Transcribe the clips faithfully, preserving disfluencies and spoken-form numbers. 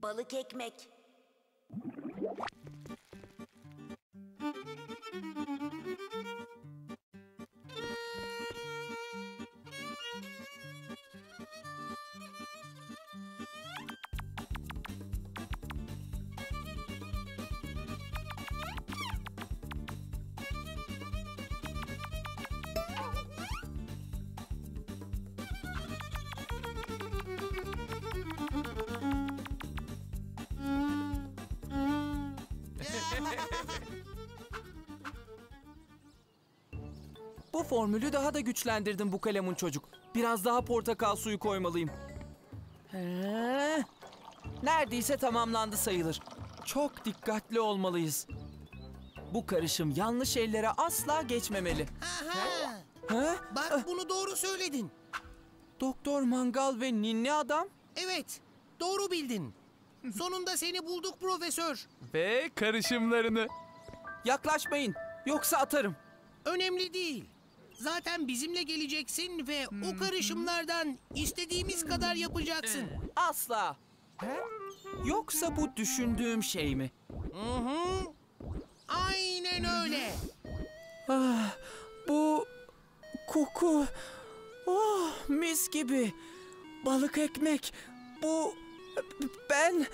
Balık ekmek. Bu formülü daha da güçlendirdim bu kalemun çocuk. Biraz daha portakal suyu koymalıyım. He, neredeyse tamamlandı sayılır. Çok dikkatli olmalıyız. Bu karışım yanlış ellere asla geçmemeli. Aha. He? Bak bunu doğru söyledin. Doktor Mangal ve Ninni Adam? Evet, doğru bildin. Sonunda seni bulduk profesör. Ve karışımlarını. Yaklaşmayın, yoksa atarım. Önemli değil. Zaten bizimle geleceksin ve o karışımlardan istediğimiz kadar yapacaksın. Asla. Yoksa bu düşündüğüm şey mi? Hı hı. Aynen öyle. Ah, bu koku. Oh, mis gibi. Balık ekmek. Bu ben.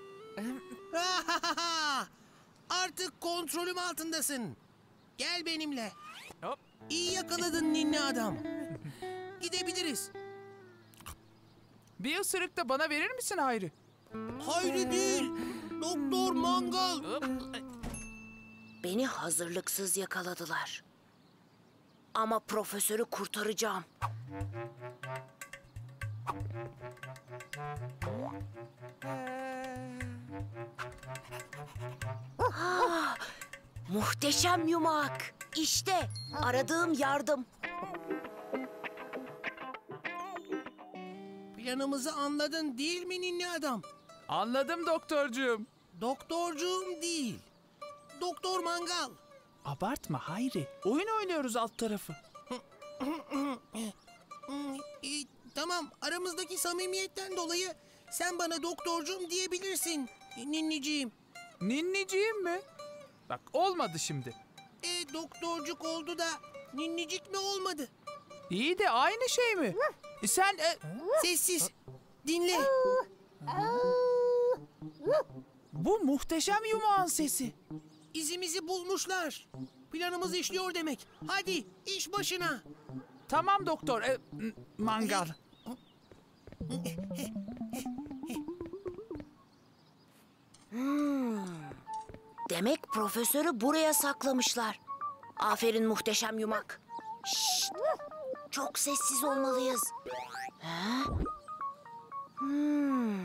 Artık kontrolüm altındasın. Gel benimle. Hop. İyi yakaladın ninni adam. Gidebiliriz. Bir ısırık da bana verir misin Hayri? Hayri değil. Doktor Mangal. Beni hazırlıksız yakaladılar. Ama profesörü kurtaracağım. Ah, muhteşem yumak. İşte aradığım yardım. Planımızı anladın değil mi ninni adam? Anladım doktorcuğum. Doktorcuğum değil. Doktor Mangal. Abartma Hayri. Oyun oynuyoruz alt tarafı. Hmm, e, tamam, aramızdaki samimiyetten dolayı sen bana doktorcuğum diyebilirsin ninniciğim. Ninniciğim mi? Bak olmadı şimdi. E doktorcuk oldu da ninnicik mi olmadı? İyi de aynı şey mi? E, sen... e, Sessiz. Dinle. bu muhteşem yumağın sesi. İzimizi bulmuşlar. Planımız işliyor demek. Hadi iş başına. Tamam doktor. E, m- mangal. Demek profesörü buraya saklamışlar. Aferin muhteşem yumak. Şşt! Çok sessiz olmalıyız. Ha? Hmm.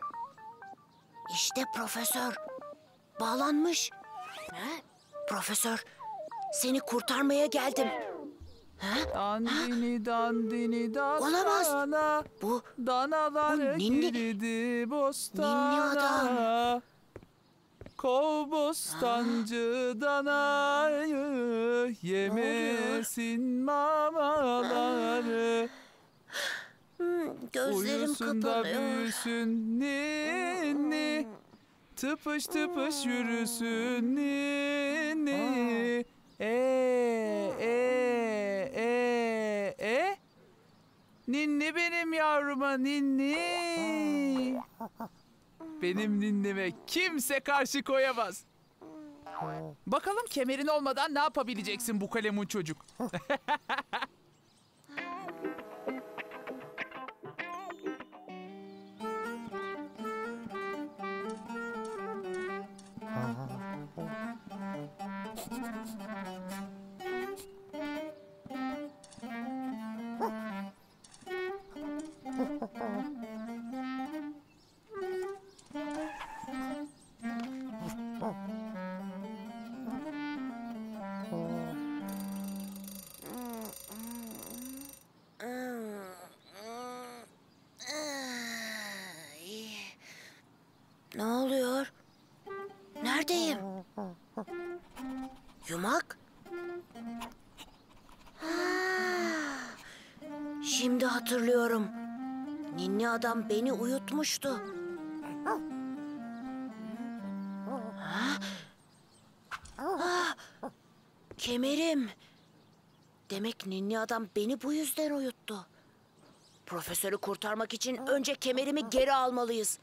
İşte profesör. Bağlanmış. Ha? Profesör, seni kurtarmaya geldim. Ha? Dandini dandini dastana. Olamaz. Bu Danalar Bu ninni- girdi bostana. Ninni adam. Kov bostancı danayı, yemesin mamaları. hmm, gözlerim Uyusun da kapanıyor. büyüsün ninni, tıpış tıpış yürüsün ninni. E e e e ninni benim yavruma ninni. Benim ninnime kimse karşı koyamaz. Bakalım kemerin olmadan ne yapabileceksin bu kalemun çocuk? Ne oluyor? Neredeyim? Yumak? Ha, şimdi hatırlıyorum. Ninni adam beni uyutmuştu. Kemerim. Demek ninni adam beni bu yüzden uyuttu. Profesörü kurtarmak için önce kemerimi geri almalıyız.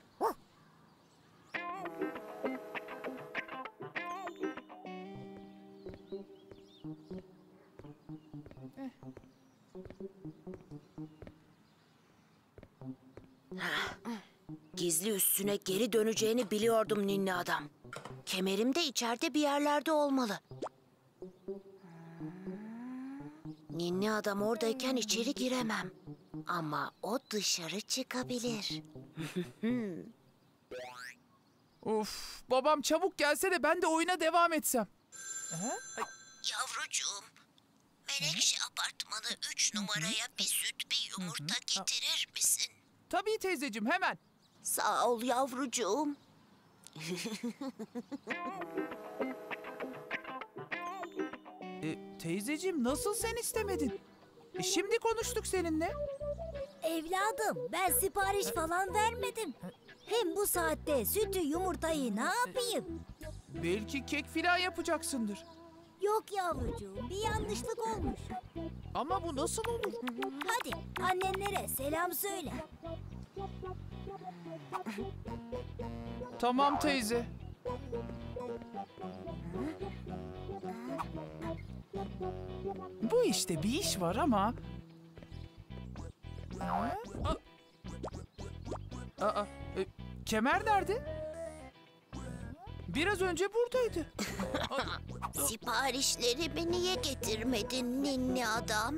Gizli üstüne geri döneceğini biliyordum ninni adam. Kemerim de içeride bir yerlerde olmalı. Ninni adam oradayken içeri giremem. Ama o dışarı çıkabilir. Of, babam çabuk gelse de ben de oyuna devam etsem. Yavrucuğum, Menekşe apartmanı üç numaraya bir süt bir yumurta getirir misin? Tabii teyzeciğim, hemen. Sağ ol yavrucuğum. E, teyzeciğim nasıl sen istemedin? E, şimdi konuştuk seninle. Evladım, ben sipariş falan vermedim. Hem bu saatte sütü yumurtayı ne yapayım? Belki kek filan yapacaksındır. Yok yavrucuğum, bir yanlışlık olmuş. Ama bu nasıl olur? Hadi annenlere selam söyle. Tamam teyze. Bu işte bir iş var ama... Aa, Aa, e, kemer nerede? Biraz önce buradaydı. Siparişlerimi niye getirmedin ninni adam?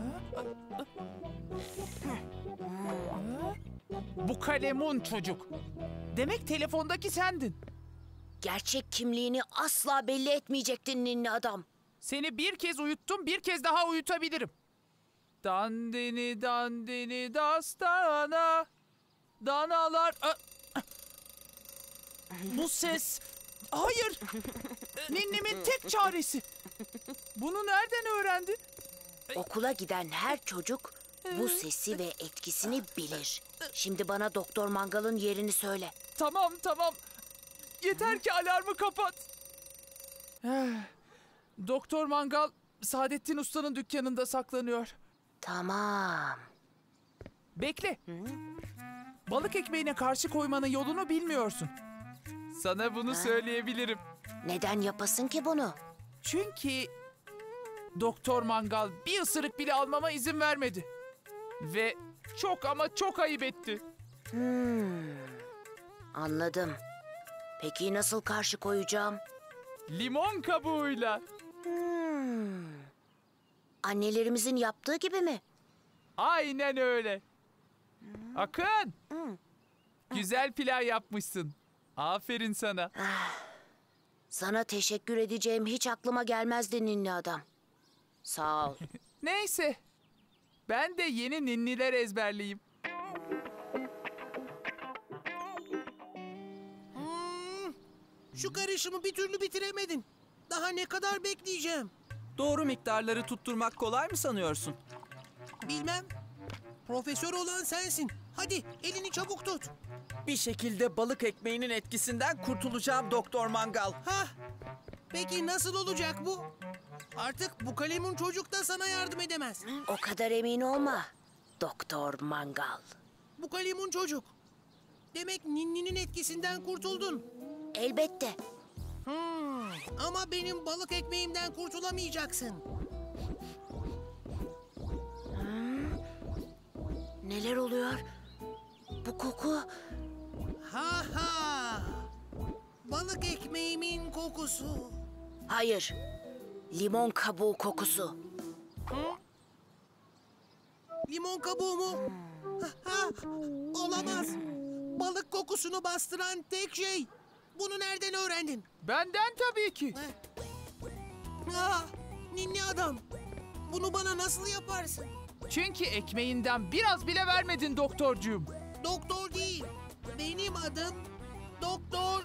Bu kalemun çocuk. Demek telefondaki sendin. Gerçek kimliğini asla belli etmeyecektin ninni adam. Seni bir kez uyuttum, bir kez daha uyutabilirim. Dandini dandini dastana. Danalar... Aa! Bu ses... Hayır! Ninnimin tek çaresi. Bunu nereden öğrendi? Okula giden her çocuk bu sesi ve etkisini bilir. Şimdi bana Doktor Mangal'ın yerini söyle. Tamam tamam. Yeter ki alarmı kapat. Eh, Doktor Mangal Saadettin Usta'nın dükkanında saklanıyor. Tamam. Bekle. Balık ekmeğine karşı koymanın yolunu bilmiyorsun. Sana bunu söyleyebilirim. Neden yapasın ki bunu? Çünkü Doktor Mangal bir ısırık bile almama izin vermedi. Ve çok ama çok ayıp etti. Hmm, anladım. Peki nasıl karşı koyacağım? Limon kabuğuyla. Hmm, annelerimizin yaptığı gibi mi? Aynen öyle. Akın. Güzel plan yapmışsın. Aferin sana. Sana teşekkür edeceğim hiç aklıma gelmezdi ninni adam. Sağ ol. Neyse. Ben de yeni ninniler ezberleyeyim. Hmm, şu karışımı bir türlü bitiremedin. Daha ne kadar bekleyeceğim? Doğru miktarları tutturmak kolay mı sanıyorsun? Bilmem. Profesör olan sensin. Hadi elini çabuk tut. Bir şekilde balık ekmeğinin etkisinden kurtulacağım Doktor Mangal. Hah. Peki nasıl olacak bu? Artık bu kalemun çocuk da sana yardım edemez. O kadar emin olma Doktor Mangal. Bu kalemun çocuk. Demek ninninin etkisinden kurtuldun. Elbette. Hmm, ama benim balık ekmeğimden kurtulamayacaksın. Neler oluyor? Bu koku... Ha ha. Balık ekmeğimin kokusu. Hayır. Limon kabuğu kokusu. Limon kabuğu mu? Ha, ha, olamaz. Balık kokusunu bastıran tek şey. Bunu nereden öğrendin? Benden tabii ki. Ah, ninni adam. Bunu bana nasıl yaparsın? Çünkü ekmeğinden biraz bile vermedin doktorcuğum. Doktor değil. Benim adım Doktor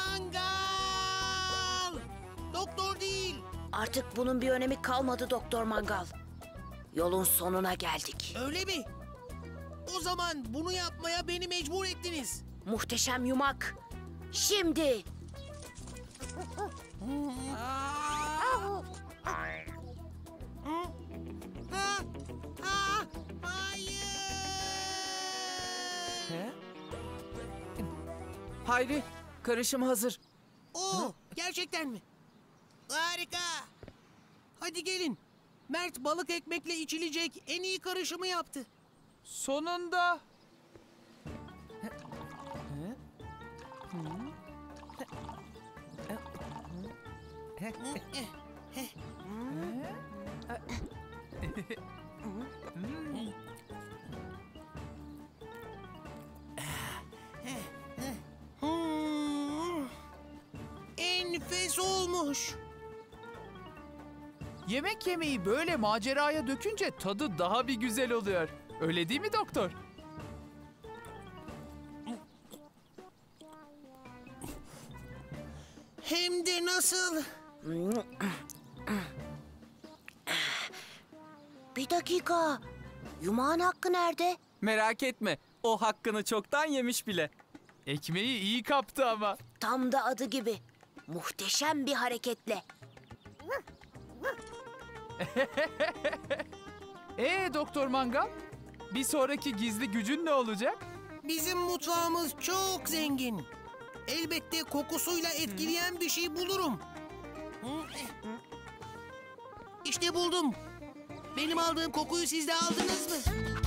Mangal. Doktor değil. Artık bunun bir önemi kalmadı Doktor Mangal. Yolun sonuna geldik. Öyle mi? O zaman bunu yapmaya beni mecbur ettiniz. Muhteşem yumak. Şimdi. Ha, ha, hayır. He? Hayri, karışım hazır. Oo, gerçekten mi? Harika. Hadi gelin. Mert balık ekmekle içilecek en iyi karışımı yaptı. Sonunda. Hmm. Enfes olmuş. Yemek yemeyi böyle maceraya dökünce tadı daha bir güzel oluyor. Öyle değil mi doktor? Hem de nasıl? Bir dakika. Yumağın hakkı nerede? Merak etme, o hakkını çoktan yemiş bile. Ekmeği iyi kaptı ama. Tam da adı gibi. Muhteşem bir hareketle. Ee Doktor Mangal? Bir sonraki gizli gücün ne olacak? Bizim mutfağımız çok zengin. Elbette kokusuyla etkileyen bir şey bulurum. İşte buldum. Benim aldığım kokuyu siz de aldınız mı?